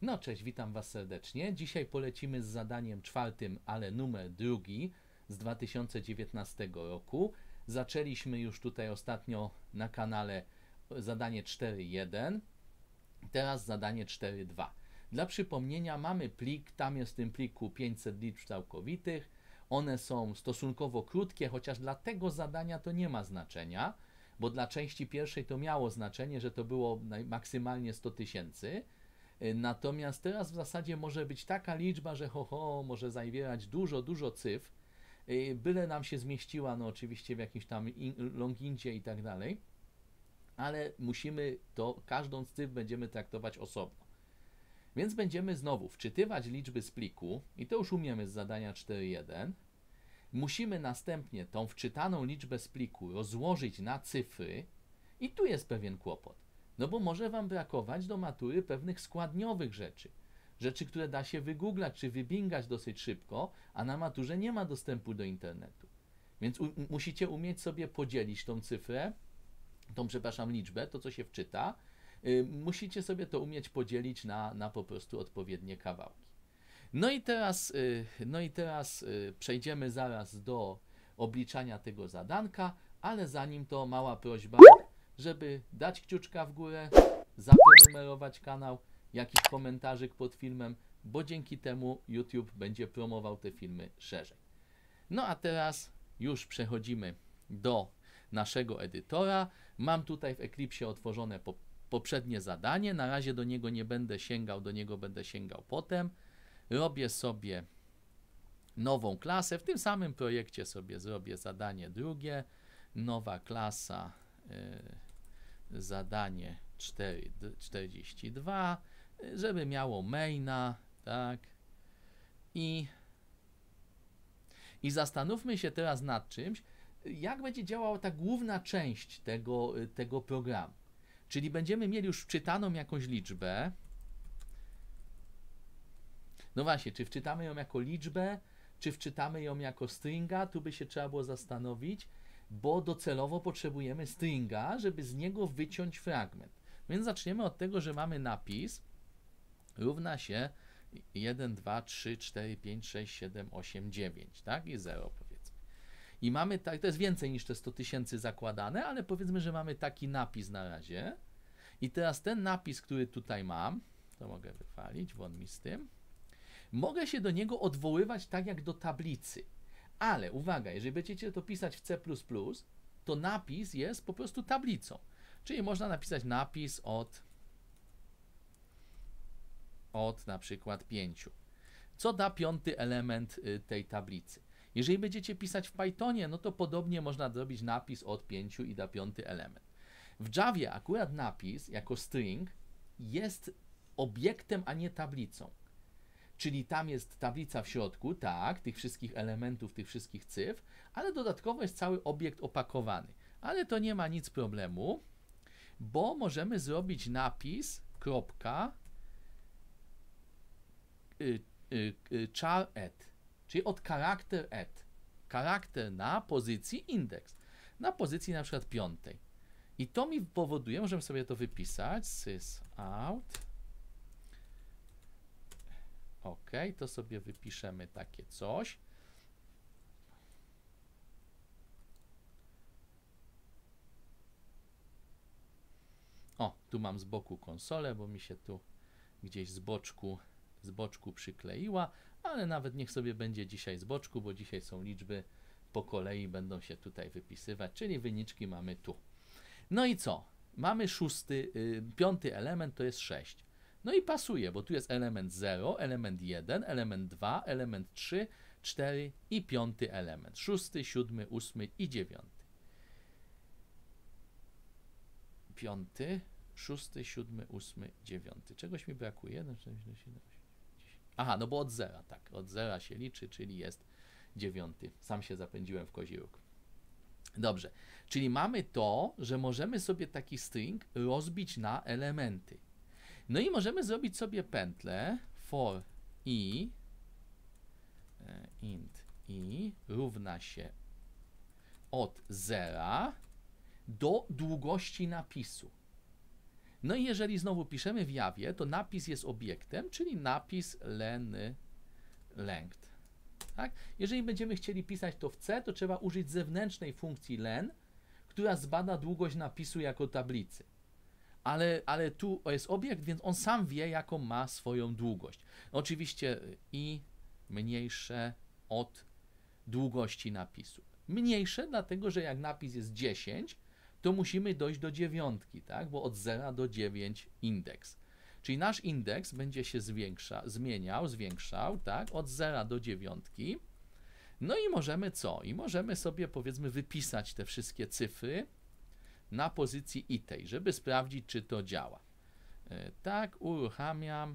No cześć, witam Was serdecznie. Dzisiaj polecimy z zadaniem czwartym, ale numer drugi z 2019 roku. Zaczęliśmy już tutaj ostatnio na kanale zadanie 4.1, teraz zadanie 4.2. Dla przypomnienia mamy plik, tam jest w tym pliku 500 liczb całkowitych. One są stosunkowo krótkie, chociaż dla tego zadania to nie ma znaczenia, bo dla części pierwszej to miało znaczenie, że to było maksymalnie 100 000. Natomiast teraz w zasadzie może być taka liczba, że może zawierać dużo cyfr, byle nam się zmieściła, no oczywiście w jakimś tam longincie i tak dalej, ale musimy to, każdą z cyfr będziemy traktować osobno. Więc będziemy znowu wczytywać liczby z pliku i to już umiemy z zadania 4.1. Musimy następnie tą wczytaną liczbę z pliku rozłożyć na cyfry i tu jest pewien kłopot. No bo może Wam brakować do matury pewnych składniowych rzeczy. Rzeczy, które da się wygooglać czy wybingać dosyć szybko, a na maturze nie ma dostępu do internetu. Więc musicie umieć sobie podzielić tą cyfrę, liczbę, to co się wczyta, musicie sobie to umieć podzielić na po prostu odpowiednie kawałki. No i teraz przejdziemy zaraz do obliczania tego zadanka, ale zanim to mała prośba, żeby dać kciuczka w górę, zaprenumerować kanał, jakiś komentarzyk pod filmem, bo dzięki temu YouTube będzie promował te filmy szerzej. No a teraz już przechodzimy do naszego edytora. Mam tutaj w Eclipsie otworzone poprzednie zadanie. Na razie do niego nie będę sięgał, do niego będę sięgał potem. Robię sobie nową klasę. W tym samym projekcie sobie zrobię zadanie drugie. Nowa klasa, zadanie 42, żeby miało maina, tak. I zastanówmy się teraz nad czymś, jak będzie działała ta główna część tego programu. Czyli będziemy mieli już wczytaną jakąś liczbę. No właśnie, czy wczytamy ją jako liczbę, czy wczytamy ją jako stringa, tu by się trzeba było zastanowić, bo docelowo potrzebujemy stringa, żeby z niego wyciąć fragment. Więc zaczniemy od tego, że mamy napis równa się 1, 2, 3, 4, 5, 6, 7, 8, 9, tak? I 0 powiedzmy. I mamy, tak, to jest więcej niż te 100 000 zakładane, ale powiedzmy, że mamy taki napis na razie. I teraz ten napis, który tutaj mam, to mogę wypalić, won mi z tym. Mogę się do niego odwoływać tak jak do tablicy. Ale uwaga, jeżeli będziecie to pisać w C++, to napis jest po prostu tablicą. Czyli można napisać napis od na przykład 5. Co da piąty element tej tablicy? Jeżeli będziecie pisać w Pythonie, no to podobnie można zrobić napis od 5 i da piąty element. W Javie akurat napis jako string jest obiektem, a nie tablicą. Czyli tam jest tablica w środku, tak, tych wszystkich elementów, tych wszystkich cyfr, ale dodatkowo jest cały obiekt opakowany. Ale to nie ma nic problemu, bo możemy zrobić napis kropka char at, czyli od charakter at. Charakter na pozycji indeks, na pozycji na przykład 5. I to mi powoduje, możemy sobie to wypisać, sysout. OK, to sobie wypiszemy takie coś. O, tu mam z boku konsolę, bo mi się tu gdzieś z boczku przykleiła, ale nawet niech sobie będzie dzisiaj z boczku, bo dzisiaj są liczby po kolei, będą się tutaj wypisywać, czyli wyniczki mamy tu. No i co? Mamy piąty element, to jest 6. No i pasuje, bo tu jest element 0, element 1, element 2, element 3, 4 i piąty element. 6, 7, 8 i 9. 5, 6, 7, 8, 9. Czegoś mi brakuje? 1, 4, 5, 7, 8, 10. Aha, no bo od 0, tak. Od 0 się liczy, czyli jest 9. Sam się zapędziłem w kozi róg. Dobrze, czyli mamy to, że możemy sobie taki string rozbić na elementy. No i możemy zrobić sobie pętlę for int i równa się od 0 do długości napisu. No i jeżeli znowu piszemy w Jawie, to napis jest obiektem, czyli napis length. Tak? Jeżeli będziemy chcieli pisać to w C, to trzeba użyć zewnętrznej funkcji len, która zbada długość napisu jako tablicy. Ale tu jest obiekt, więc on sam wie, jaką ma swoją długość. Oczywiście i mniejsze od długości napisu. Mniejsze, dlatego że jak napis jest 10, to musimy dojść do 9, tak? Bo od 0 do 9 indeks. Czyli nasz indeks będzie się zwiększał, tak? Od 0 do 9. No i możemy co? I możemy sobie, powiedzmy, wypisać te wszystkie cyfry na pozycji itej, żeby sprawdzić, czy to działa. Tak, uruchamiam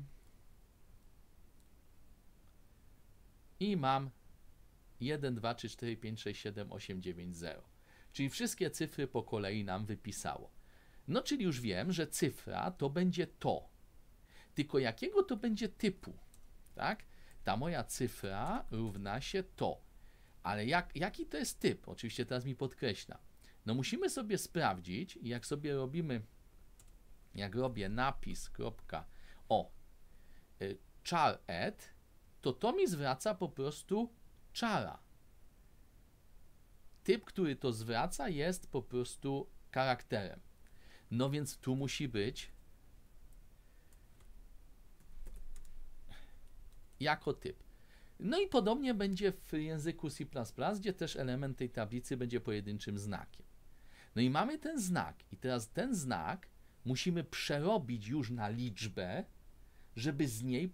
i mam 1, 2, 3, 4, 5, 6, 7, 8, 9, 0. Czyli wszystkie cyfry po kolei nam wypisało. No, czyli już wiem, że cyfra to będzie to. Tylko jakiego to będzie typu? Tak? Ta moja cyfra równa się to. Ale jaki to jest typ? Oczywiście teraz mi podkreśla. No musimy sobie sprawdzić, jak sobie robimy, jak robię napis, char add, to mi zwraca po prostu chara. Typ, który to zwraca, jest po prostu charakterem. No więc tu musi być jako typ. No i podobnie będzie w języku C++, gdzie też element tej tablicy będzie pojedynczym znakiem. No i mamy ten znak i teraz ten znak musimy przerobić już na liczbę, żeby z niej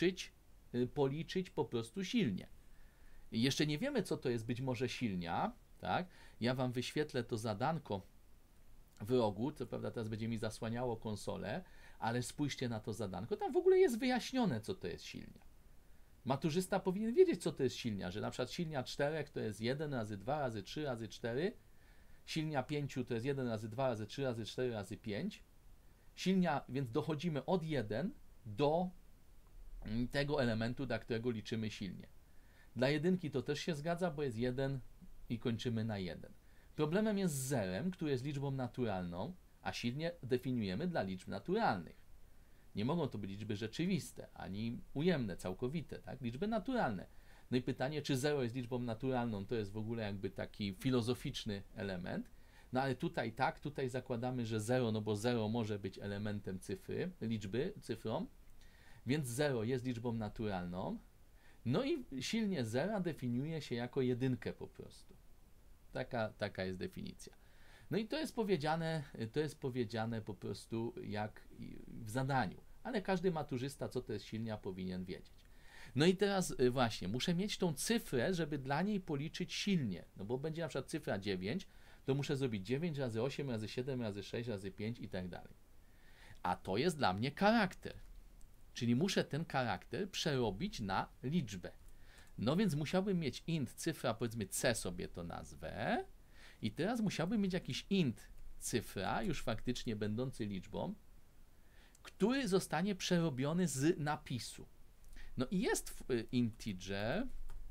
policzyć po prostu silnie. Jeszcze nie wiemy, co to jest być może silnia, tak? Ja wam wyświetlę to zadanko w rogu, co prawda teraz będzie mi zasłaniało konsolę, ale spójrzcie na to zadanko, tam w ogóle jest wyjaśnione, co to jest silnia. Maturzysta powinien wiedzieć, co to jest silnia, że na przykład silnia 4 to jest 1 razy 2 razy 3 razy 4, silnia 5 to jest 1 razy 2 razy 3 razy 4 razy 5. Silnia, więc dochodzimy od 1 do tego elementu, dla którego liczymy silnie. Dla jedynki to też się zgadza, bo jest 1 i kończymy na 1. Problemem jest z zerem, który jest liczbą naturalną, a silnie definiujemy dla liczb naturalnych. Nie mogą to być liczby rzeczywiste, ani ujemne, całkowite, tak? Liczby naturalne. No i pytanie, czy 0 jest liczbą naturalną, to jest w ogóle jakby taki filozoficzny element. No ale tutaj tak, tutaj zakładamy, że 0, no bo 0 może być elementem cyfrą, więc 0 jest liczbą naturalną. No i silnie 0 definiuje się jako jedynkę po prostu. Taka jest definicja. No i to jest powiedziane po prostu jak w zadaniu. Ale każdy maturzysta, co to jest silnia, powinien wiedzieć. No i teraz właśnie, muszę mieć tą cyfrę, żeby dla niej policzyć silnie. No bo będzie na przykład cyfra 9, to muszę zrobić 9 razy 8 razy 7 razy 6 razy 5 i tak dalej. A to jest dla mnie charakter. Czyli muszę ten charakter przerobić na liczbę. No więc musiałbym mieć int cyfra, powiedzmy c sobie to nazwę. I teraz musiałbym mieć jakiś int cyfra, już faktycznie będący liczbą, który zostanie przerobiony z napisu. No i jest w integer,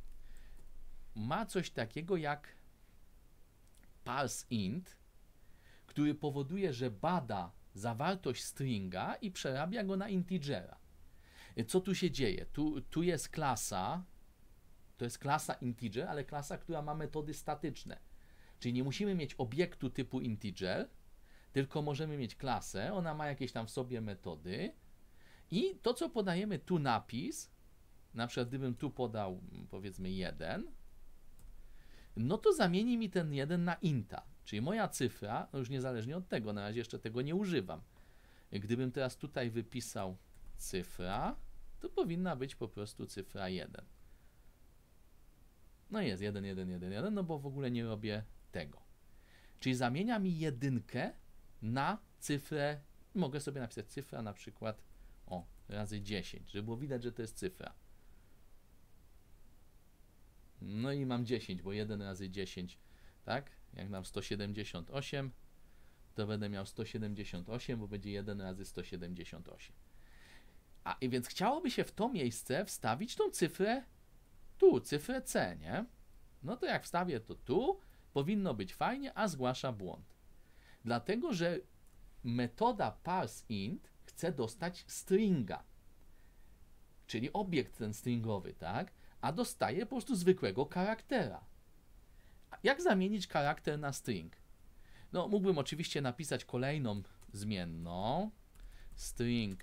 ma coś takiego jak parseInt, który powoduje, że bada zawartość stringa i przerabia go na integera. Co tu się dzieje? Tu jest klasa, to jest klasa integer, ale klasa, która ma metody statyczne. Czyli nie musimy mieć obiektu typu integer, tylko możemy mieć klasę, ona ma jakieś tam w sobie metody i to, co podajemy tu napis, na przykład gdybym tu podał powiedzmy 1, no to zamieni mi ten 1 na inta, czyli moja cyfra, no już niezależnie od tego, na razie jeszcze tego nie używam. Gdybym teraz tutaj wypisał cyfra, to powinna być po prostu cyfra 1. No jest 1, 1, 1, 1, no bo w ogóle nie robię tego. Czyli zamienia mi jedynkę na cyfrę, mogę sobie napisać cyfra na przykład razy 10, żeby było widać, że to jest cyfra. No i mam 10, bo 1 razy 10, tak? Jak mam 178, to będę miał 178, bo będzie 1 razy 178. I więc chciałoby się w to miejsce wstawić tą cyfrę tu, cyfrę C, nie? No to jak wstawię to tu, powinno być fajnie, a zgłasza błąd. Dlatego, że metoda parseInt chce dostać stringa, czyli obiekt ten stringowy, tak? A dostaje po prostu zwykłego charaktera. Jak zamienić charakter na string? No, mógłbym oczywiście napisać kolejną zmienną, string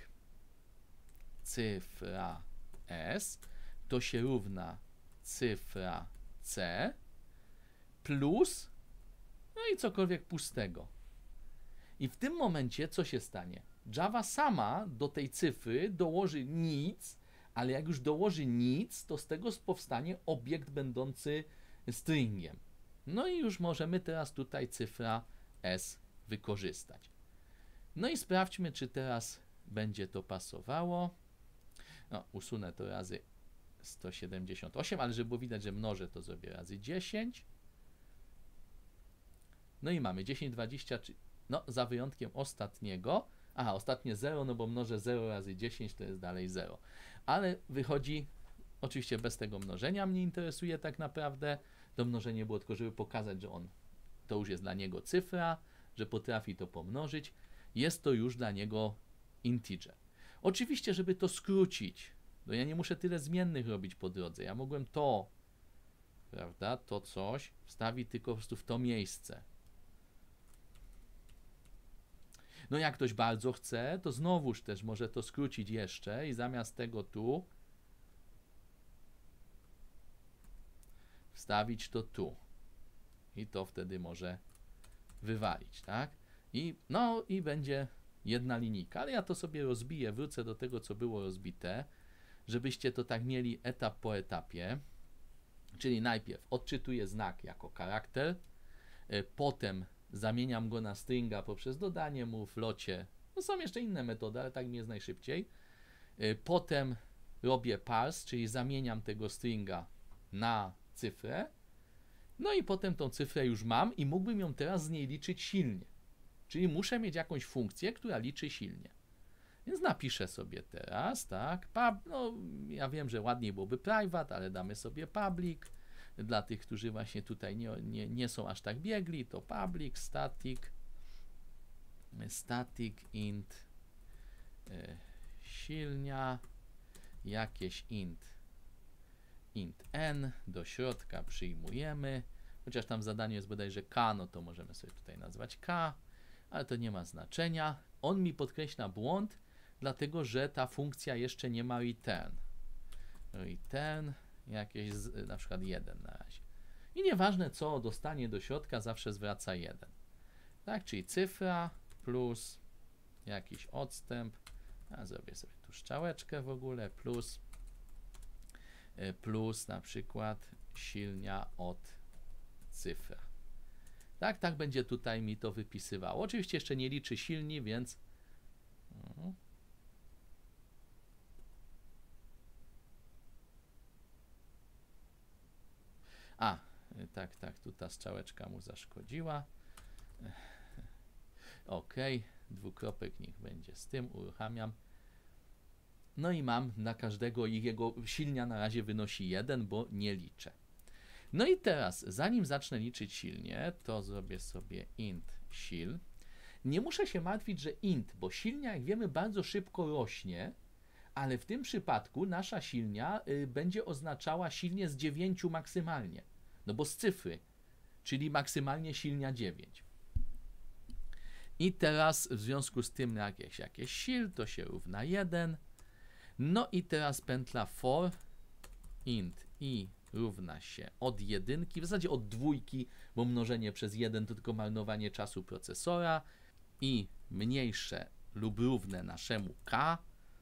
cyfra s, to się równa cyfra c plus, no i cokolwiek pustego. I w tym momencie co się stanie? Java sama do tej cyfry dołoży nic, ale jak już dołoży nic, to z tego powstanie obiekt będący stringiem. No i już możemy teraz tutaj cyfra s wykorzystać. No i sprawdźmy, czy teraz będzie to pasowało. No, usunę to razy 178, ale żeby było widać, że mnożę, to zrobię razy 10. No i mamy 10, 20, no za wyjątkiem ostatniego. Aha, ostatnie 0, no bo mnożę 0 razy 10, to jest dalej 0. Ale wychodzi, oczywiście bez tego mnożenia mnie interesuje tak naprawdę. To mnożenie było tylko, żeby pokazać, że to już jest dla niego cyfra, że potrafi to pomnożyć. Jest to już dla niego integer. Oczywiście, żeby to skrócić, no ja nie muszę tyle zmiennych robić po drodze. Ja mogłem to, prawda, to coś wstawić tylko po prostu w to miejsce. No jak ktoś bardzo chce, to znowuż też może to skrócić jeszcze i zamiast tego tu wstawić to tu. I to wtedy może wywalić, tak? I będzie jedna linijka, ale ja to sobie rozbiję, wrócę do tego, co było rozbite, żebyście to tak mieli etap po etapie. Czyli najpierw odczytuję znak jako charakter, potem zamieniam go na stringa poprzez dodanie mu w locie. No są jeszcze inne metody, ale tak mi jest najszybciej. Potem robię parse, czyli zamieniam tego stringa na cyfrę. No i potem tą cyfrę już mam i mógłbym ją teraz z niej liczyć silnie. Czyli muszę mieć jakąś funkcję, która liczy silnie. Więc napiszę sobie teraz, tak, no ja wiem, że ładniej byłoby private, ale damy sobie public. Dla tych, którzy właśnie tutaj nie są aż tak biegli, to public, static int silnia, jakieś int n, do środka przyjmujemy, chociaż tam w zadaniu jest bodajże k, no to możemy sobie tutaj nazwać k, ale to nie ma znaczenia. On mi podkreśla błąd, dlatego że ta funkcja jeszcze nie ma return. Return jakieś na przykład 1 na razie. I nieważne co dostanie do środka, zawsze zwraca 1. Tak, czyli cyfra plus jakiś odstęp, a zrobię sobie tu strzałeczkę w ogóle, plus na przykład silnia od cyfra. Tak będzie tutaj mi to wypisywało. Oczywiście jeszcze nie liczy silni, więc tak, tu ta strzałeczka mu zaszkodziła. OK, dwukropek niech będzie z tym, uruchamiam. No i mam na każdego i jego silnia na razie wynosi 1, bo nie liczę. No i teraz, zanim zacznę liczyć silnie, to zrobię sobie int sil. Nie muszę się martwić, że int, bo silnia, jak wiemy, bardzo szybko rośnie, ale w tym przypadku nasza silnia będzie oznaczała silnie z 9 maksymalnie. No bo z cyfry, czyli maksymalnie silnia 9. I teraz w związku z tym jakieś sil, to się równa 1. No i teraz pętla for int i równa się od 1, w zasadzie od 2, bo mnożenie przez 1 to tylko marnowanie czasu procesora, i mniejsze lub równe naszemu k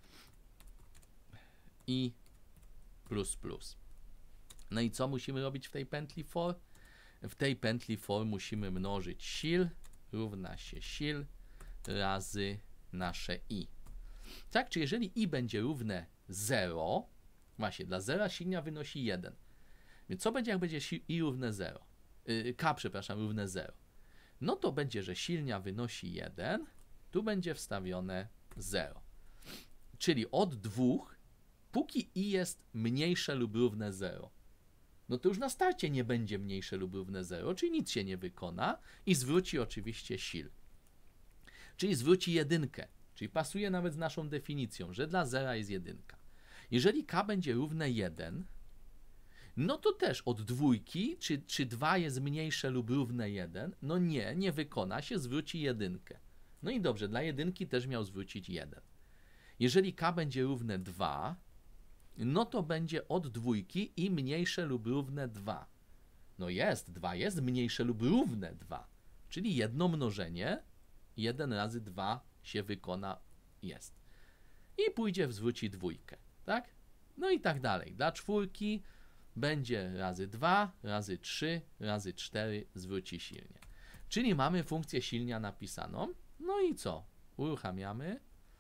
i plus plus. No i co musimy robić w tej pętli for? W tej pętli for musimy mnożyć sil równa się sil razy nasze i. Tak, czyli jeżeli i będzie równe 0, właśnie dla 0 silnia wynosi 1. Więc co będzie, jak będzie i równe 0? K, przepraszam, równe 0. No to będzie, że silnia wynosi 1, tu będzie wstawione 0. Czyli od 2, póki i jest mniejsze lub równe 0, no to już na starcie nie będzie mniejsze lub równe 0, czyli nic się nie wykona i zwróci oczywiście sil. czyli zwróci jedynkę, czyli pasuje nawet z naszą definicją, że dla zera jest jedynka. Jeżeli k będzie równe 1, no to też od dwójki, czy 2 jest mniejsze lub równe 1, no nie wykona się, zwróci jedynkę. No i dobrze, dla jedynki też miał zwrócić 1. Jeżeli k będzie równe 2, no to będzie od dwójki i mniejsze lub równe 2. No 2 jest mniejsze lub równe 2, czyli jedno mnożenie, 1 razy 2 się wykona, jest. I pójdzie zwróci dwójkę, tak? No i tak dalej. Dla czwórki będzie razy 2, razy 3, razy 4 zwróci silnie. Czyli mamy funkcję silnia napisaną. No i co? Uruchamiamy.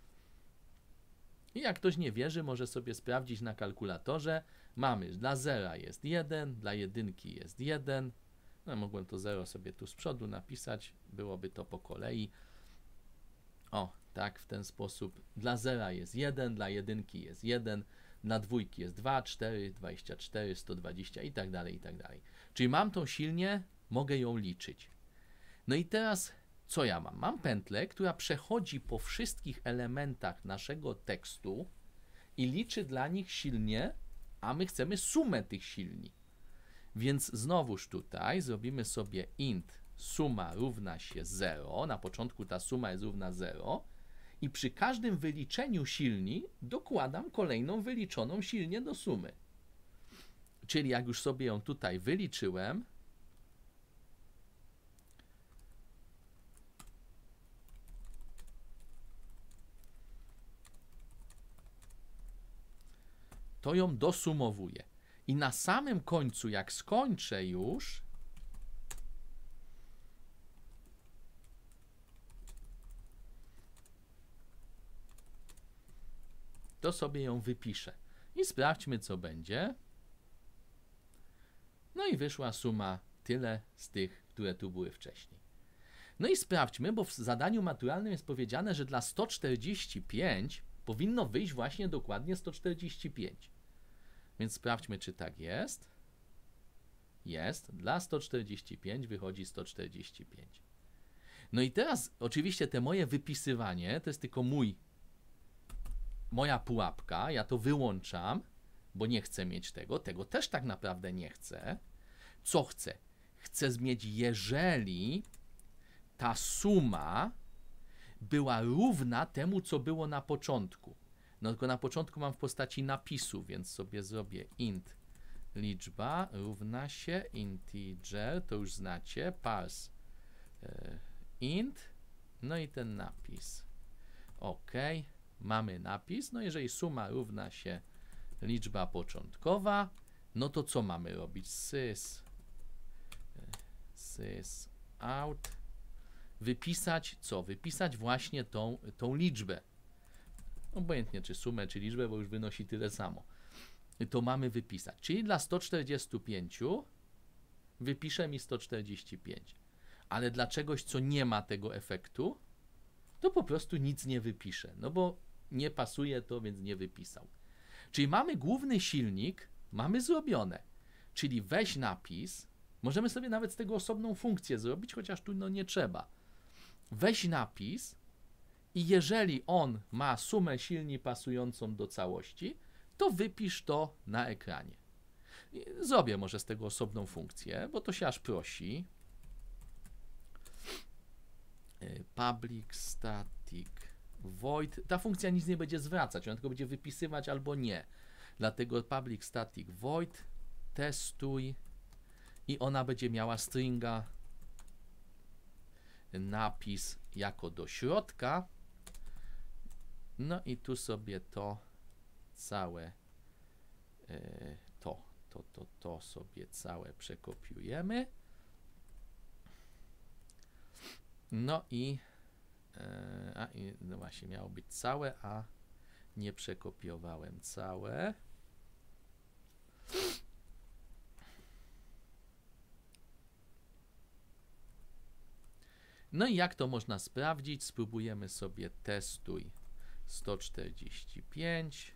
I jak ktoś nie wierzy, może sobie sprawdzić na kalkulatorze. Mamy, dla zera jest 1, dla jedynki jest 1. No, mogłem to 0 sobie tu z przodu napisać, byłoby to po kolei. O, tak, w ten sposób. Dla zera jest 1, dla jedynki jest 1, dla dwójki jest 2, 4, 24, 120 i tak dalej, i tak dalej. Czyli mam tą silnię, mogę ją liczyć. No i teraz co ja mam? Mam pętlę, która przechodzi po wszystkich elementach naszego tekstu i liczy dla nich silnie, a my chcemy sumę tych silni. Więc znowuż tutaj zrobimy sobie int suma równa się 0. Na początku ta suma jest równa 0 i przy każdym wyliczeniu silni dokładam kolejną wyliczoną silnię do sumy. Czyli jak już sobie ją tutaj wyliczyłem, to ją dosumowuję. I na samym końcu, jak skończę już, to sobie ją wypiszę. I sprawdźmy, co będzie. No i wyszła suma tyle z tych, które tu były wcześniej. No i sprawdźmy, bo w zadaniu maturalnym jest powiedziane, że dla 145 powinno wyjść właśnie dokładnie 145. Więc sprawdźmy, czy tak jest. Jest. Dla 145 wychodzi 145. No i teraz oczywiście te moje wypisywanie to jest tylko moja pułapka. Ja to wyłączam, bo nie chcę mieć tego. Tego też tak naprawdę nie chcę. Co chcę? Chcę mieć, jeżeli ta suma była równa temu, co było na początku. No tylko na początku mam w postaci napisu, więc sobie zrobię int liczba równa się integer, to już znacie, parse int, no i ten napis. OK, mamy napis. No jeżeli suma równa się liczba początkowa, no to co mamy robić? Sys out. Wypisać co? Wypisać właśnie tą liczbę. Obojętnie czy sumę, czy liczbę, bo już wynosi tyle samo. To mamy wypisać. Czyli dla 145 wypiszę mi 145. Ale dla czegoś, co nie ma tego efektu, to po prostu nic nie wypiszę. No bo nie pasuje to, więc nie wypisał. Czyli mamy główny silnik, mamy zrobione. Czyli weź napis, możemy sobie nawet z tego osobną funkcję zrobić, chociaż tu no nie trzeba. Weź napis i jeżeli on ma sumę silni pasującą do całości, to wypisz to na ekranie. Zrobię może z tego osobną funkcję, bo to się aż prosi. Public static void. Ta funkcja nic nie będzie zwracać, ona tylko będzie wypisywać albo nie. Dlatego public static void testuj i ona będzie miała stringa napis jako do środka. No i tu sobie to całe to sobie całe przekopiujemy. No i no właśnie miało być całe, a nie przekopiowałem całe. No i jak to można sprawdzić? Spróbujemy sobie testuj 145.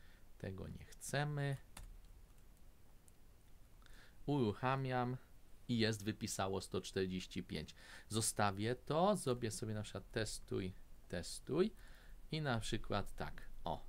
Tego nie chcemy. Uruchamiam i jest, wypisało 145. Zostawię to, zrobię sobie na przykład testuj i na przykład tak, o.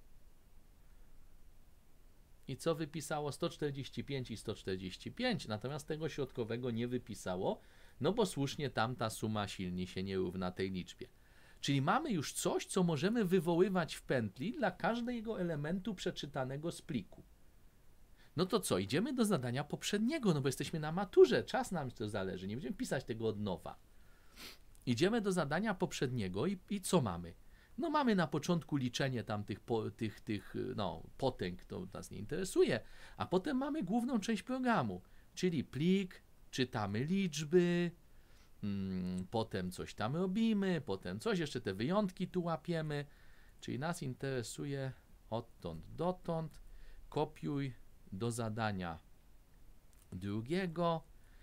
I co wypisało? 145 i 145, natomiast tego środkowego nie wypisało, no bo słusznie tamta suma silnie się nie równa tej liczbie. Czyli mamy już coś, co możemy wywoływać w pętli dla każdego elementu przeczytanego z pliku. No to co, idziemy do zadania poprzedniego, no bo jesteśmy na maturze, czas nam to zależy, nie będziemy pisać tego od nowa. Idziemy do zadania poprzedniego i co mamy? No mamy na początku liczenie tam tych potęg, to nas nie interesuje, a potem mamy główną część programu, czyli plik, czytamy liczby, potem coś tam robimy, potem coś, jeszcze te wyjątki tu łapiemy, czyli nas interesuje odtąd dotąd, kopiuj do zadania drugiego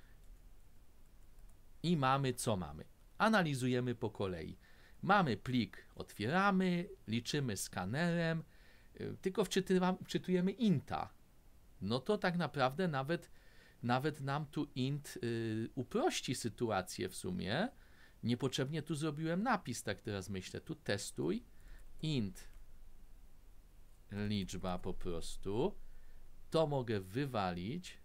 i mamy co mamy. Analizujemy po kolei. Mamy plik, otwieramy, liczymy skanerem, tylko wczytujemy inta. No to tak naprawdę nawet nam tu int uprości sytuację w sumie. Niepotrzebnie tu zrobiłem napis, tak teraz myślę. Tu testuj, int liczba po prostu. To mogę wywalić.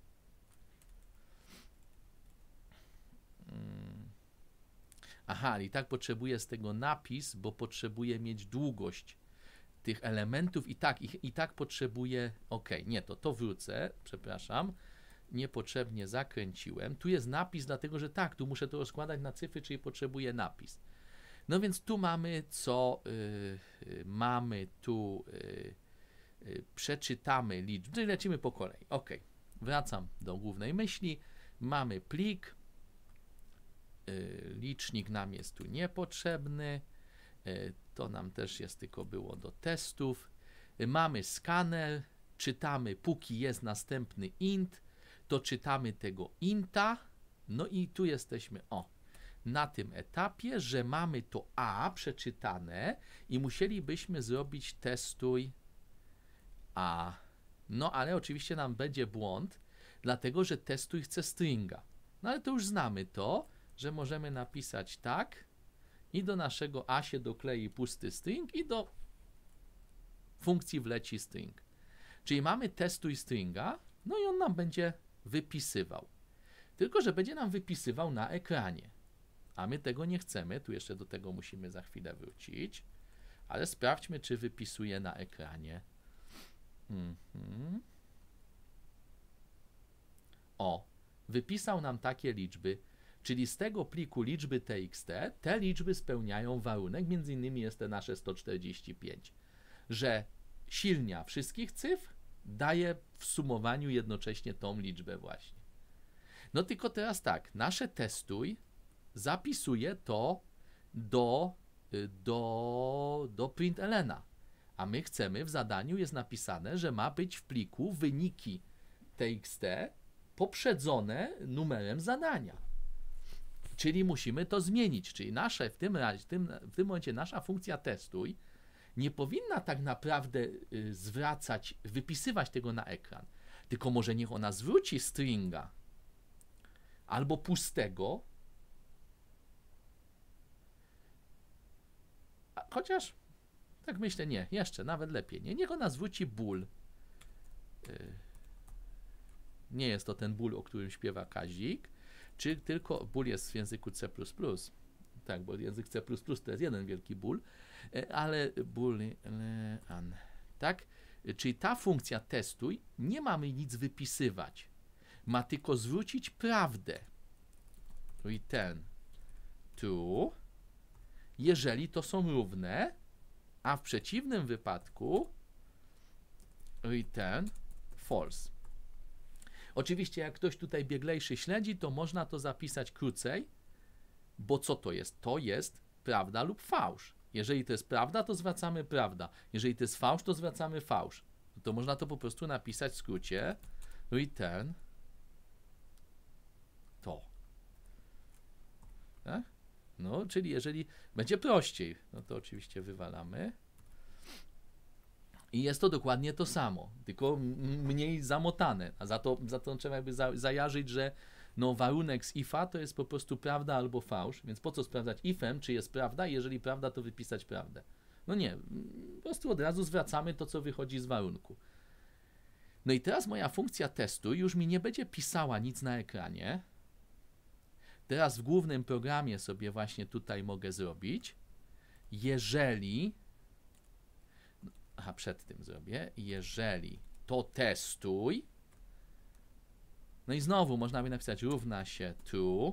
Aha, i tak potrzebuję z tego napis, bo potrzebuję mieć długość tych elementów i tak potrzebuję, nie, to wrócę, przepraszam, niepotrzebnie zakręciłem. Tu jest napis, dlatego że tak, tu muszę to rozkładać na cyfry, czyli potrzebuję napis. No więc tu mamy przeczytamy liczbę, czyli lecimy po kolei. Wracam do głównej myśli, mamy plik, licznik nam jest tu niepotrzebny, to nam też jest tylko było do testów. Mamy skaner, czytamy, póki jest następny int, to czytamy tego inta, no i tu jesteśmy, na tym etapie, że mamy to a przeczytane i musielibyśmy zrobić testuj a. No ale oczywiście nam będzie błąd, dlatego że testuj chce stringa. No ale to już znamy to, że możemy napisać tak i do naszego a się doklei pusty string i do funkcji wleci string. Czyli mamy testuj stringa, no i on nam będzie wypisywał. Tylko że będzie nam wypisywał na ekranie. A my tego nie chcemy, tu jeszcze do tego musimy za chwilę wrócić, ale sprawdźmy, czy wypisuje na ekranie. Wypisał nam takie liczby, czyli z tego pliku liczby txt, te liczby spełniają warunek, między innymi jest te nasze 145, że silnia wszystkich cyfr daje w sumowaniu jednocześnie tą liczbę właśnie. No tylko teraz tak, nasze testuj zapisuje to do printlna, a my chcemy, w zadaniu jest napisane, że ma być w pliku wyniki txt poprzedzone numerem zadania. Czyli musimy to zmienić, czyli w tym momencie nasza funkcja testuj nie powinna tak naprawdę wypisywać tego na ekran, tylko może niech ona zwróci stringa albo pustego, chociaż tak myślę, nie, jeszcze nawet lepiej, nie, niech ona zwróci ból. Nie jest to ten ból, o którym śpiewa Kazik, czy tylko ból jest w języku C++. Tak, bo język C++ to jest jeden wielki ból, ale boolean, tak? Czyli ta funkcja testuj, nie mamy nic wypisywać. Ma tylko zwrócić prawdę. Return true, jeżeli to są równe, a w przeciwnym wypadku return false. Oczywiście jak ktoś tutaj bieglejszy śledzi, to można to zapisać krócej, bo co to jest? To jest prawda lub fałsz. Jeżeli to jest prawda, to zwracamy prawda. Jeżeli to jest fałsz, to zwracamy fałsz. To można to po prostu napisać w skrócie return to. Tak? No, czyli jeżeli będzie prościej, no to oczywiście wywalamy. I jest to dokładnie to samo, tylko mniej zamotane. A za to trzeba jakby zajarzyć, No warunek z ifa to jest po prostu prawda albo fałsz, więc po co sprawdzać ifem, czy jest prawda, jeżeli prawda, to wypisać prawdę. No nie, po prostu od razu zwracamy to, co wychodzi z warunku. No i teraz moja funkcja testu już mi nie będzie pisała nic na ekranie. Teraz w głównym programie sobie właśnie tutaj mogę zrobić, jeżeli, przed tym zrobię, jeżeli to testuj, no i znowu można by napisać równa się true,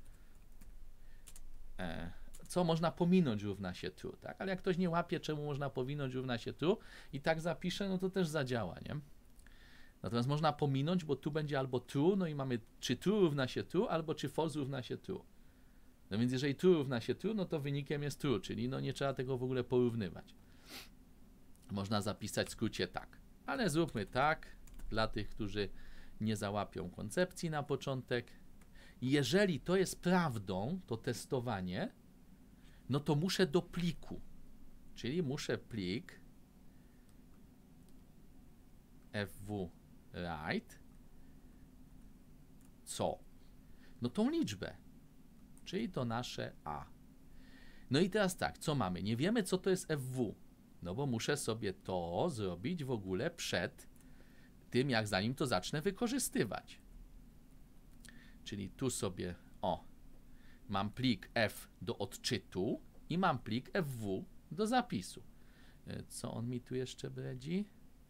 co można pominąć równa się true, tak? Ale jak ktoś nie łapie, czemu można powinąć równa się true i tak zapiszę, no to też zadziała, nie? Natomiast można pominąć, bo tu będzie albo true, no i mamy czy true równa się true, albo czy false równa się true. No więc jeżeli true równa się true, no to wynikiem jest true, czyli no nie trzeba tego w ogóle porównywać. Można zapisać w skrócie tak. Ale zróbmy tak, dla tych, którzy nie załapią koncepcji na początek. Jeżeli to jest prawdą, to testowanie, no to muszę do pliku. Czyli muszę plik fwrite co? No tą liczbę, czyli to nasze a. No i teraz tak, co mamy? Nie wiemy, co to jest fw, no bo muszę sobie to zrobić w ogóle przed tym, jak zanim to zacznę wykorzystywać. Czyli tu sobie, mam plik f do odczytu i mam plik fw do zapisu. Co on mi tu jeszcze bredzi?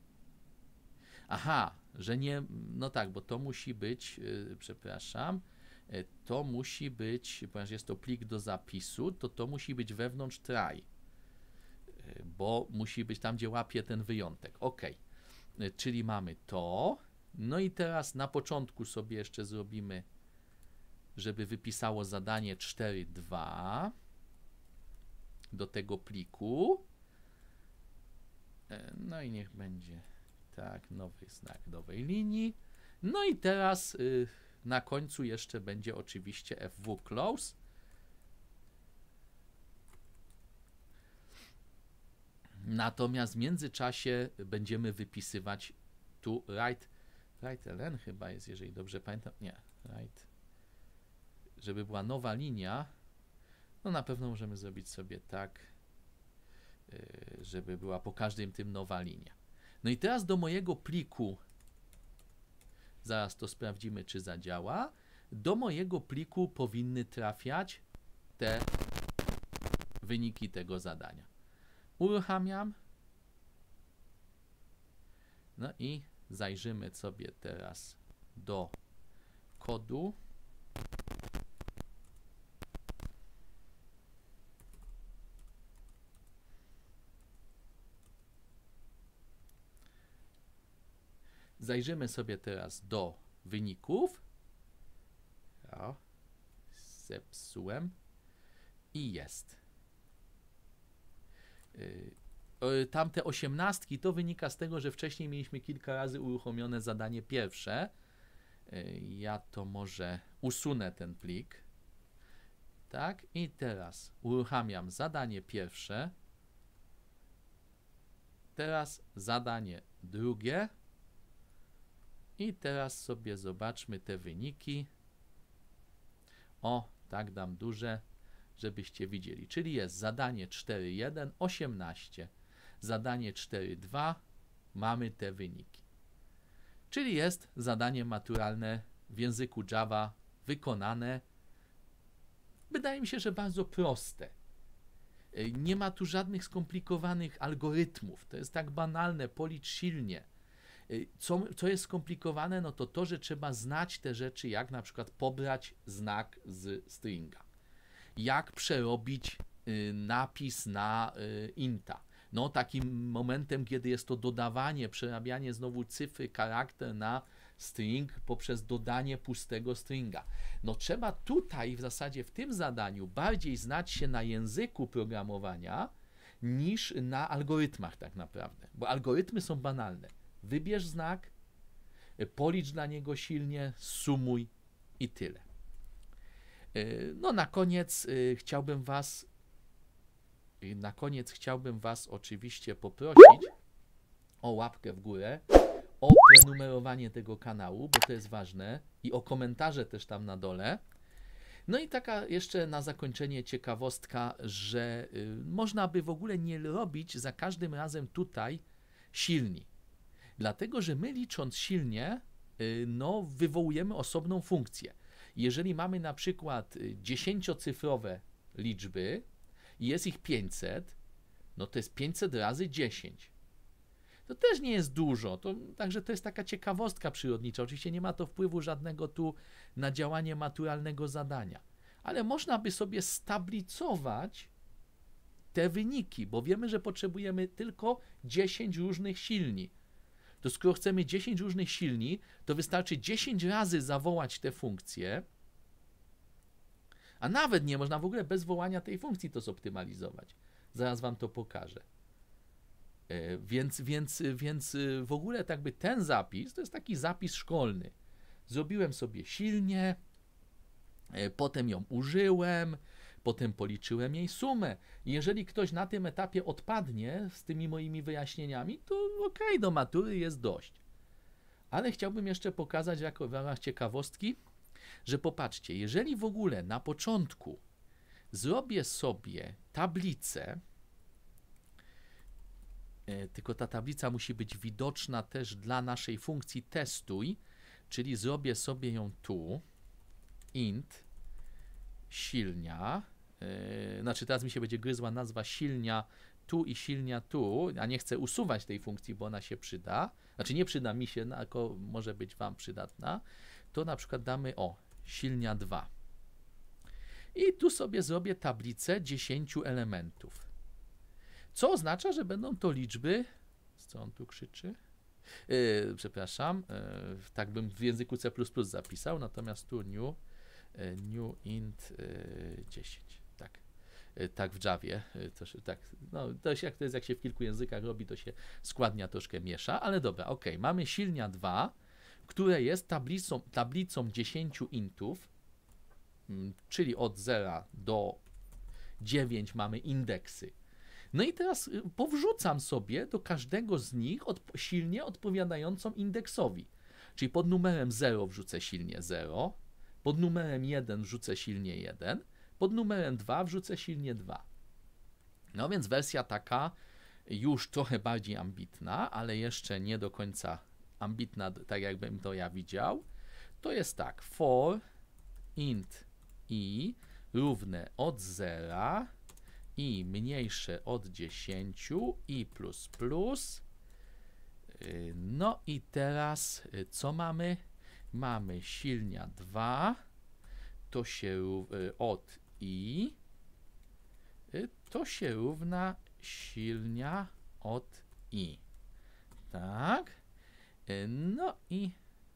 Aha, że nie, no tak, bo to musi być, przepraszam, to musi być, ponieważ jest to plik do zapisu, to musi być wewnątrz try, bo musi być tam, gdzie łapie ten wyjątek. Ok, czyli mamy to, no i teraz na początku sobie jeszcze zrobimy, żeby wypisało zadanie 4.2 do tego pliku, no i niech będzie tak, nowy znak nowej linii. No i teraz na końcu jeszcze będzie oczywiście fw close. Natomiast w międzyczasie będziemy wypisywać tu write ln chyba jest, jeżeli dobrze pamiętam. Nie, write. Żeby była nowa linia, no na pewno możemy zrobić sobie tak, żeby była po każdym tym nowa linia. No i teraz do mojego pliku, zaraz to sprawdzimy, czy zadziała, do mojego pliku powinny trafiać te wyniki tego zadania. Uruchamiam. No i zajrzymy sobie teraz do kodu. Zajrzymy sobie teraz do wyników. O, zepsułem. I jest. Tamte 18 to wynika z tego, że wcześniej mieliśmy kilka razy uruchomione zadanie pierwsze. Ja to może usunę ten plik. Tak, i teraz uruchamiam zadanie pierwsze. Teraz zadanie drugie. I teraz sobie zobaczmy te wyniki. O, tak dam duże, żebyście widzieli. Czyli jest zadanie 4.1, 18. Zadanie 4.2, mamy te wyniki. Czyli jest zadanie maturalne w języku Java wykonane. Wydaje mi się, że bardzo proste. Nie ma tu żadnych skomplikowanych algorytmów. To jest tak banalne, policz silnie. Co jest skomplikowane, no to, że trzeba znać te rzeczy, jak na przykład pobrać znak z stringa. Jak przerobić napis na inta. No takim momentem, kiedy jest to dodawanie, przerabianie znowu cyfry, charakter na string poprzez dodanie pustego stringa. No trzeba tutaj w zasadzie w tym zadaniu bardziej znać się na języku programowania niż na algorytmach tak naprawdę, bo algorytmy są banalne. Wybierz znak, policz dla niego silnie, sumuj i tyle. No na koniec chciałbym Was oczywiście poprosić o łapkę w górę, o prenumerowanie tego kanału, bo to jest ważne, i o komentarze też tam na dole. No i taka jeszcze na zakończenie ciekawostka, że można by w ogóle nie robić za każdym razem tutaj silni. Dlatego, że my licząc silnie, no wywołujemy osobną funkcję. Jeżeli mamy na przykład 10-cyfrowe liczby i jest ich 500, no to jest 500 razy 10. To też nie jest dużo, także to jest taka ciekawostka przyrodnicza. Oczywiście nie ma to wpływu żadnego tu na działanie maturalnego zadania, ale można by sobie stablicować te wyniki, bo wiemy, że potrzebujemy tylko 10 różnych silni. To skoro chcemy 10 różnych silni, to wystarczy 10 razy zawołać tę funkcję, a nawet nie można w ogóle bez wołania tej funkcji to zoptymalizować. Zaraz wam to pokażę. Więc w ogóle tak by ten zapis to jest taki zapis szkolny. Zrobiłem sobie silnie, potem ją użyłem, potem policzyłem jej sumę. Jeżeli ktoś na tym etapie odpadnie z tymi moimi wyjaśnieniami, to okej, do matury jest dość. Ale chciałbym jeszcze pokazać jako w ramach ciekawostki, że popatrzcie, jeżeli w ogóle na początku zrobię sobie tablicę, tylko ta tablica musi być widoczna też dla naszej funkcji testuj, czyli zrobię sobie ją tu, int, silnia, znaczy teraz mi się będzie gryzła nazwa silnia tu i silnia tu, a nie chcę usuwać tej funkcji, bo ona się przyda, znaczy nie przyda mi się, tylko może być wam przydatna, to na przykład damy, silnia 2. I tu sobie zrobię tablicę 10 elementów. Co oznacza, że będą to liczby, co on tu krzyczy? Przepraszam, tak bym w języku C++ zapisał, natomiast tu new int 10, tak. Tak w Javie, tak, no, to jest jak się w kilku językach robi, to się składnia troszkę miesza, ale dobra, ok, mamy silnia 2, które jest tablicą 10 intów, czyli od 0 do 9 mamy indeksy. No i teraz powrzucam sobie do każdego z nich silnię odpowiadającą indeksowi. Czyli pod numerem 0 wrzucę silnię 0, pod numerem 1 wrzucę silnię 1, pod numerem 2 wrzucę silnię 2. No więc wersja taka już trochę bardziej ambitna, ale jeszcze nie do końca ambitna, tak jakbym to ja widział. To jest tak, for int i równe od 0 i mniejsze od 10 i plus plus. No i teraz co mamy? Mamy silnia 2, to się od i, to się równa silnia od i. Tak. No i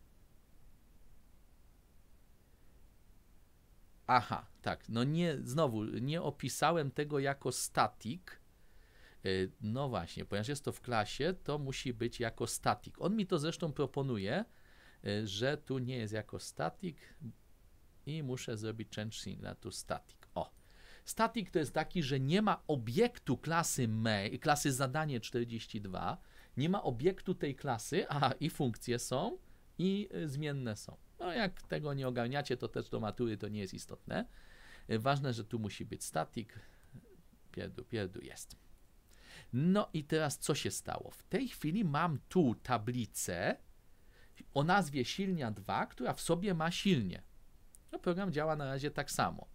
aha, tak, no znowu nie opisałem tego jako static. No właśnie, ponieważ jest to w klasie, to musi być jako static. On mi to zresztą proponuje, że tu nie jest jako static i muszę zrobić change signal to static. Static to jest taki, że nie ma obiektu klasy main, klasy zadanie 42, nie ma obiektu tej klasy, i funkcje są i zmienne są. No jak tego nie ogarniacie, to też do matury to nie jest istotne. Ważne, że tu musi być static. Pierdu jest. No i teraz co się stało? W tej chwili mam tu tablicę o nazwie silnia 2, która w sobie ma silnie. No, program działa na razie tak samo.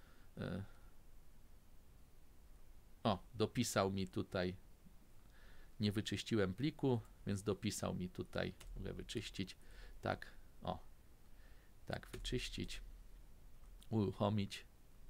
Dopisał mi tutaj, nie wyczyściłem pliku, więc dopisał mi tutaj, mogę wyczyścić, tak, tak wyczyścić, uruchomić,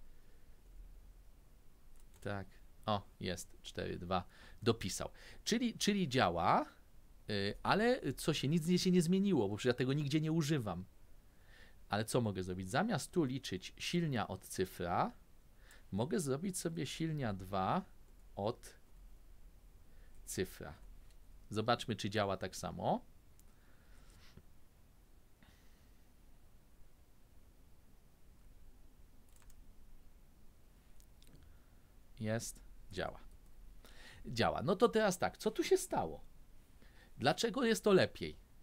tak, jest 4.2, dopisał, czyli działa, ale nic się nie zmieniło, bo przecież ja tego nigdzie nie używam. Ale co mogę zrobić? Zamiast tu liczyć silnia od cyfra, mogę zrobić sobie silnia 2 od cyfra. Zobaczmy, czy działa tak samo. Jest, działa. Działa. No to teraz tak, co tu się stało? Dlaczego jest to lepiej?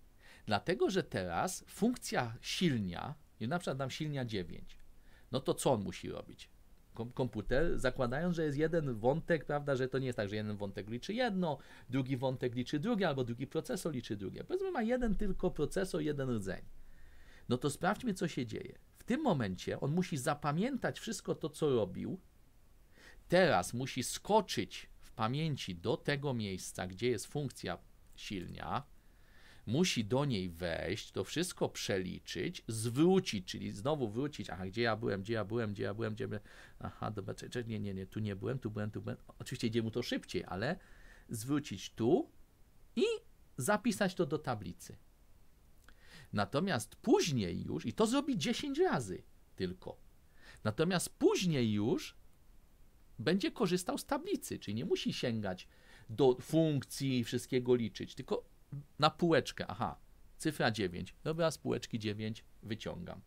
Dlatego, że teraz funkcja silnia, na przykład dam silnia 9, no to co on musi robić? Komputer, zakładając, że jest jeden wątek, prawda, że to nie jest tak, że jeden wątek liczy jedno, drugi wątek liczy drugie, albo drugi procesor liczy drugie. Powiedzmy, ma jeden tylko procesor, jeden rdzeń. No to sprawdźmy, co się dzieje. W tym momencie on musi zapamiętać wszystko to, co robił. Teraz musi skoczyć w pamięci do tego miejsca, gdzie jest funkcja silnia, musi do niej wejść, to wszystko przeliczyć, zwrócić, czyli znowu wrócić, aha, gdzie ja byłem, aha, dobra, nie, tu nie byłem, tu byłem. Oczywiście idzie mu to szybciej, ale zwrócić tu i zapisać to do tablicy. Natomiast później już, i to zrobi 10 razy tylko, natomiast później już będzie korzystał z tablicy, czyli nie musi sięgać do funkcji, wszystkiego liczyć, tylko na półeczkę, aha, cyfra 9, dobra, z półeczki 9 wyciągam.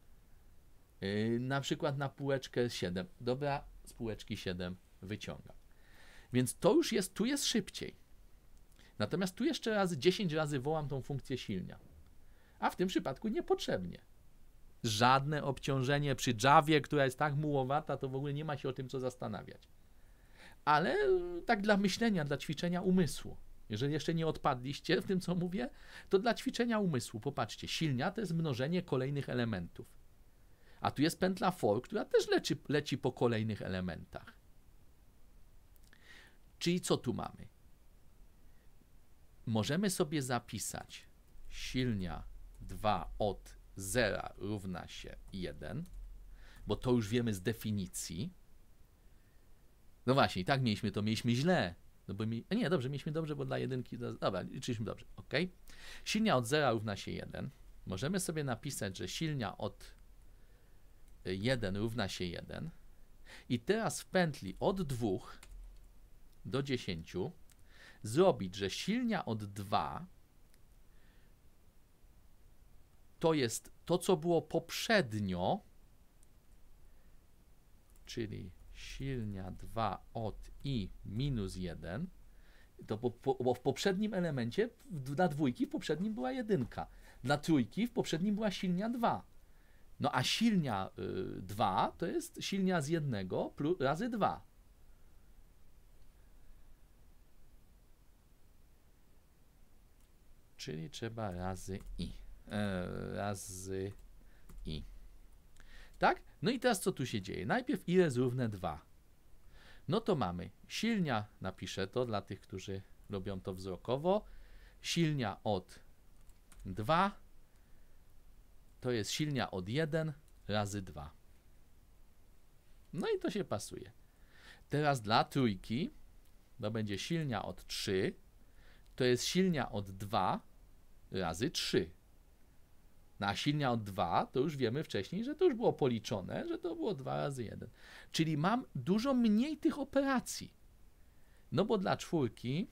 Na przykład na półeczkę 7, dobra, z półeczki 7 wyciągam. Więc to już jest, tu jest szybciej. Natomiast tu jeszcze razy 10 razy wołam tą funkcję silnia. A w tym przypadku niepotrzebnie. Żadne obciążenie przy Javie, która jest tak mułowata, to w ogóle nie ma się o tym co zastanawiać. Ale tak dla myślenia, dla ćwiczenia umysłu. Jeżeli jeszcze nie odpadliście w tym, co mówię, to dla ćwiczenia umysłu, popatrzcie, silnia to jest mnożenie kolejnych elementów. A tu jest pętla for, która też leci po kolejnych elementach. Czyli co tu mamy? Możemy sobie zapisać silnia 2 od 0 równa się 1, bo to już wiemy z definicji. No właśnie, i tak mieliśmy źle. No bo nie, dobrze, mieliśmy dobrze, bo dla jedynki, dobra, liczyliśmy dobrze, ok. Silnia od 0 równa się 1. Możemy sobie napisać, że silnia od 1 równa się 1. I teraz w pętli od 2 do 10 zrobić, że silnia od 2 to jest to, co było poprzednio, czyli silnia 2 od i minus 1, to bo w poprzednim elemencie, dla dwójki w poprzednim była jedynka, dla trójki w poprzednim była silnia 2. No a silnia 2 to jest silnia z 1 razy 2. Czyli trzeba razy i. Razy i. Tak? No i teraz co tu się dzieje? Najpierw ile jest równe 2? No to mamy silnia, napiszę to dla tych, którzy robią to wzrokowo, silnia od 2 to jest silnia od 1 razy 2. No i to się pasuje. Teraz dla trójki to będzie silnia od 3, to jest silnia od 2 razy 3. A silnia od 2 to już wiemy wcześniej, że to już było policzone, że to było 2 razy 1. Czyli mam dużo mniej tych operacji. No bo dla czwórki,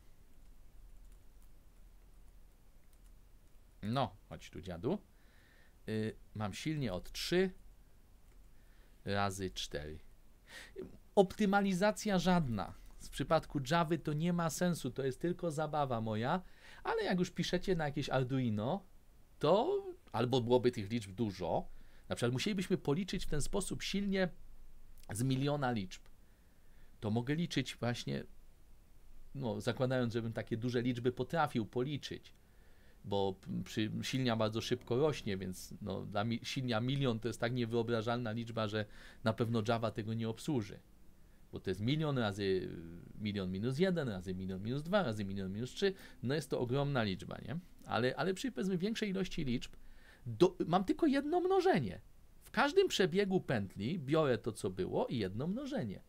no chodź tu dziadu, mam silnie od 3 razy 4. Optymalizacja żadna. W przypadku Javy to nie ma sensu, to jest tylko zabawa moja, ale jak już piszecie na jakieś Arduino, to albo byłoby tych liczb dużo, na przykład musielibyśmy policzyć w ten sposób silnie z 1 000 000 liczb. To mogę liczyć właśnie, no zakładając, żebym takie duże liczby potrafił policzyć, bo silnia bardzo szybko rośnie, więc no, dla silnia 1 000 000 to jest tak niewyobrażalna liczba, że na pewno Java tego nie obsłuży. Bo to jest 1 000 000 razy 1 000 000 minus 1, razy 1 000 000 minus 2, razy 1 000 000 minus 3, no jest to ogromna liczba, nie? Ale przy powiedzmy większej ilości liczb mam tylko jedno mnożenie. W każdym przebiegu pętli biorę to, co było i jedno mnożenie.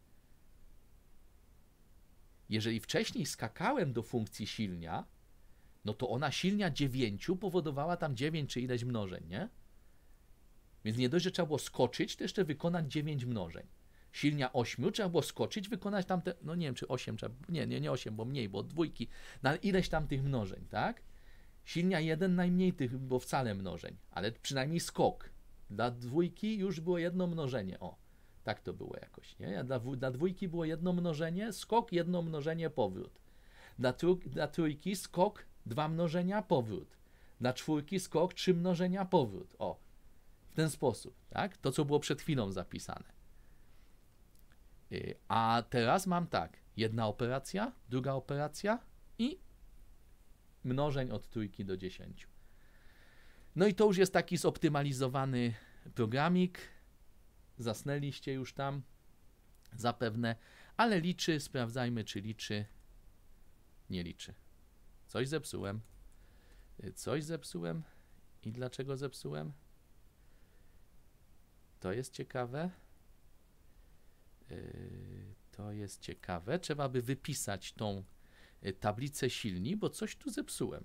Jeżeli wcześniej skakałem do funkcji silnia, no to ona silnia 9 powodowała tam 9 czy ileś mnożeń, nie? Więc nie dość, że trzeba było skoczyć, to jeszcze wykonać 9 mnożeń. Silnia 8 trzeba było skoczyć, wykonać tamte, no nie wiem czy 8, trzeba, nie 8, bo mniej, bo od dwójki, no ale ileś tam tych mnożeń, tak? Silnia 1 najmniej tych, bo wcale mnożeń, ale przynajmniej skok. Dla dwójki już było jedno mnożenie, o, tak to było jakoś, nie? Dla dwójki było jedno mnożenie, skok, jedno mnożenie, powrót. Dla trójki skok, 2 mnożenia, powrót. Dla 4 skok, 3 mnożenia, powrót. O, w ten sposób, tak? To, co było przed chwilą zapisane. A teraz mam tak, jedna operacja, druga operacja i mnożeń od 3 do 10. No i to już jest taki zoptymalizowany programik. Zasnęliście już tam zapewne, ale liczy, sprawdzajmy, czy liczy. Nie liczy. Coś zepsułem. Coś zepsułem. I dlaczego zepsułem? To jest ciekawe. To jest ciekawe. Trzeba by wypisać tą tablicę silni, bo coś tu zepsułem.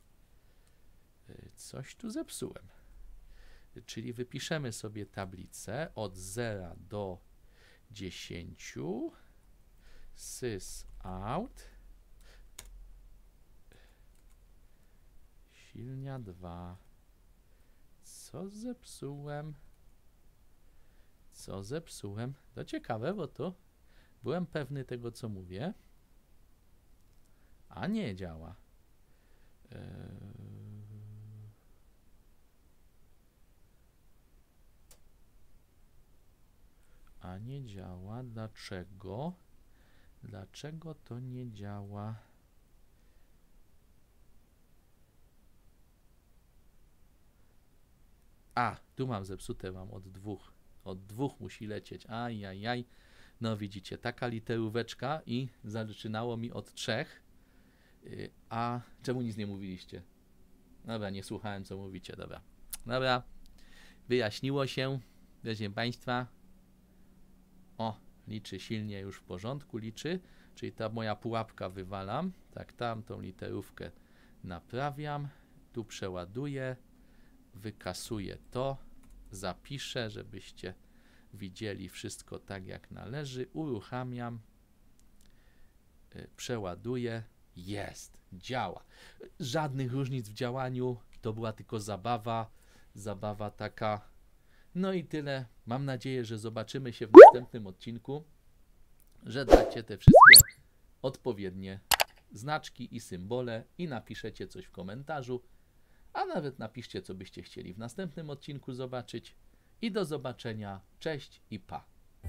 Coś tu zepsułem. Czyli wypiszemy sobie tablicę od 0 do 10. Sys out. Silnia 2. Co zepsułem? Co zepsułem? To ciekawe, bo to byłem pewny tego, co mówię. A nie działa. A nie działa. Dlaczego? Dlaczego to nie działa? A, tu mam zepsute, mam od 2. Od 2 musi lecieć. Ajajaj. No widzicie, taka literóweczka i zaczynało mi od 3. A czemu nic nie mówiliście? Dobra, nie słuchałem, co mówicie. Dobra. Dobra. Wyjaśniło się. Proszę Państwa. O, liczy silnie, już w porządku, liczy. Czyli ta moja pułapka wywalam. Tak, tamtą literówkę naprawiam. Tu przeładuję. Wykasuję to. Zapiszę, żebyście widzieli wszystko tak, jak należy. Uruchamiam. Przeładuję. Jest. Działa. Żadnych różnic w działaniu. To była tylko zabawa. Zabawa taka. No i tyle. Mam nadzieję, że zobaczymy się w następnym odcinku, że dacie te wszystkie odpowiednie znaczki i symbole i napiszecie coś w komentarzu, a nawet napiszcie, co byście chcieli w następnym odcinku zobaczyć. I do zobaczenia. Cześć i pa.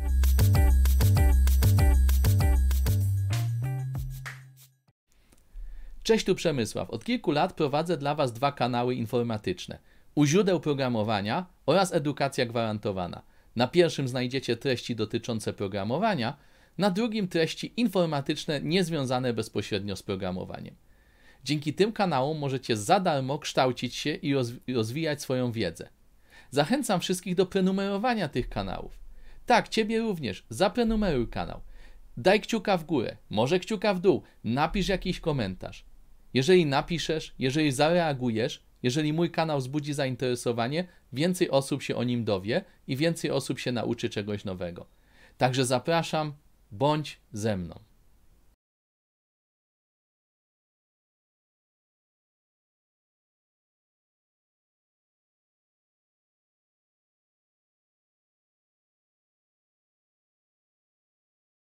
Cześć, tu Przemysław. Od kilku lat prowadzę dla Was 2 kanały informatyczne. U źródeł programowania oraz edukacja gwarantowana. Na pierwszym znajdziecie treści dotyczące programowania, na drugim treści informatyczne niezwiązane bezpośrednio z programowaniem. Dzięki tym kanałom możecie za darmo kształcić się i rozwijać swoją wiedzę. Zachęcam wszystkich do prenumerowania tych kanałów. Tak, Ciebie również. Zaprenumeruj kanał. Daj kciuka w górę, może kciuka w dół, napisz jakiś komentarz. Jeżeli napiszesz, jeżeli zareagujesz, jeżeli mój kanał wzbudzi zainteresowanie, więcej osób się o nim dowie i więcej osób się nauczy czegoś nowego. Także zapraszam, bądź ze mną.